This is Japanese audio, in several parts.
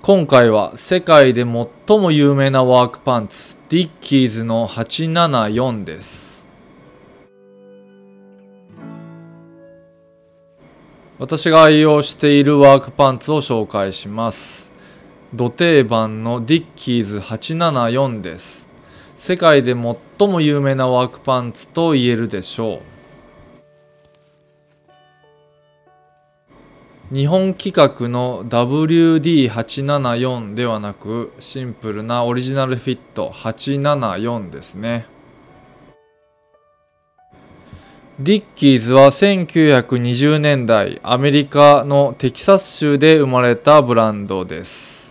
今回は世界で最も有名なワークパンツ、ディッキーズの874です。私が愛用しているワークパンツを紹介します。ド定番のディッキーズ874です。世界で最も有名なワークパンツと言えるでしょう。日本規格の WD874 ではなく、シンプルなオリジナルフィット874ですね。ディッキーズは1920年代アメリカのテキサス州で生まれたブランドです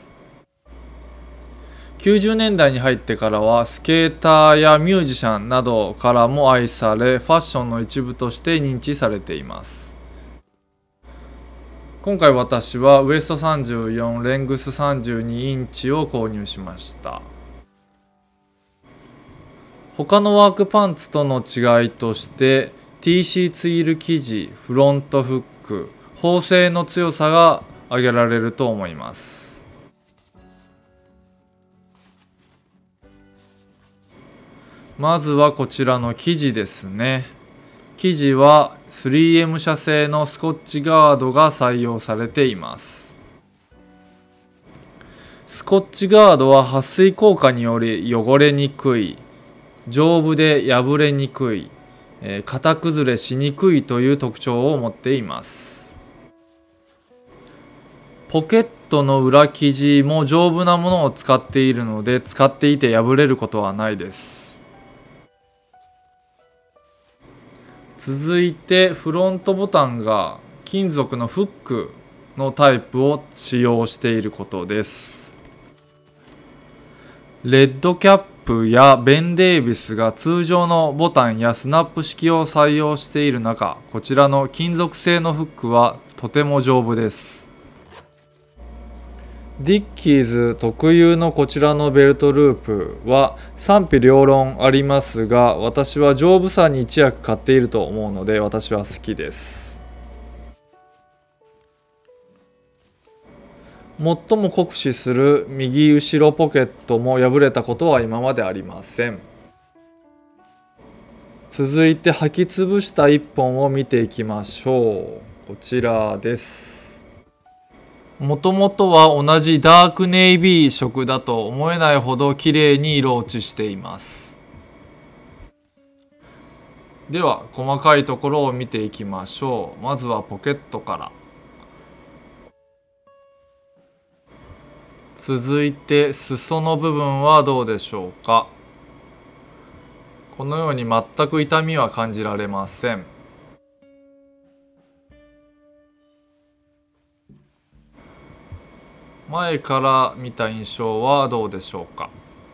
。90年代に入ってからはスケーターやミュージシャンなどからも愛され、ファッションの一部として認知されています。今回私はウエスト34、レングス32インチを購入しました。他のワークパンツとの違いとして TC ツイール生地、フロントフック、縫製の強さが挙げられると思います。まずはこちらの生地ですね。生地は 3M 社製のスコッチガードが採用されています。スコッチガードは撥水効果により汚れにくい、丈夫で破れにくい、型崩れしにくいという特徴を持っています。ポケットの裏生地も丈夫なものを使っているので、使っていて破れることはないです。続いてフロントボタンが金属のフックのタイプを使用していることです。レッドキャップやベン・デイビスが通常のボタンやスナップ式を採用している中、こちらの金属製のフックはとても丈夫です。ディッキーズ特有のこちらのベルトループは賛否両論ありますが、私は丈夫さに一役買っていると思うので私は好きです。最も酷使する右後ろポケットも破れたことは今までありません。続いて履き潰した1本を見ていきましょう。こちらです。もともとは同じダークネイビー色だと思えないほど綺麗に色落ちしています。では細かいところを見ていきましょう。まずはポケットから。続いて裾の部分はどうでしょうか。このように全く痛みは感じられません。前から見た印象はどうでしょうか。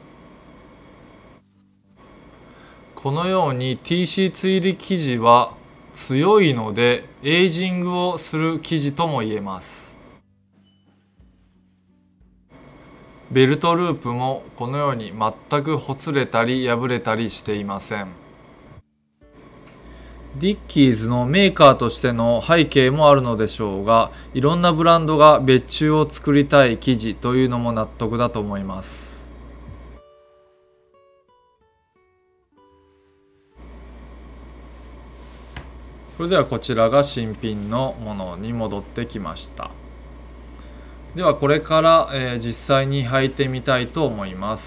このように TC ツイール生地は強いのでエイジングをする生地とも言えます。ベルトループもこのように全くほつれたり破れたりしていません。ディッキーズのメーカーとしての背景もあるのでしょうが、いろんなブランドが別注を作りたい生地というのも納得だと思います。それではこちらが新品のものに戻ってきました。ではこれから、実際に履いてみたいと思います。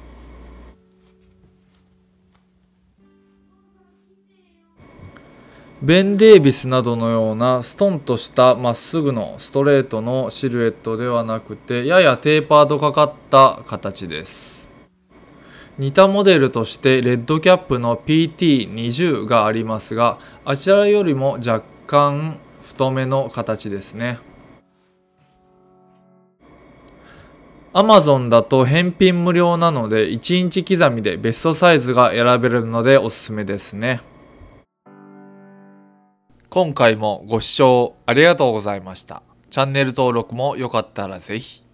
ベン・デイビスなどのようなストンとしたまっすぐのストレートのシルエットではなくて、ややテーパードかかった形です。似たモデルとしてレッドキャップの PT20 がありますが、あちらよりも若干太めの形ですね。Amazon だと返品無料なので1インチ刻みでベストサイズが選べるのでおすすめですね。今回もご視聴ありがとうございました。チャンネル登録もよかったらぜひ。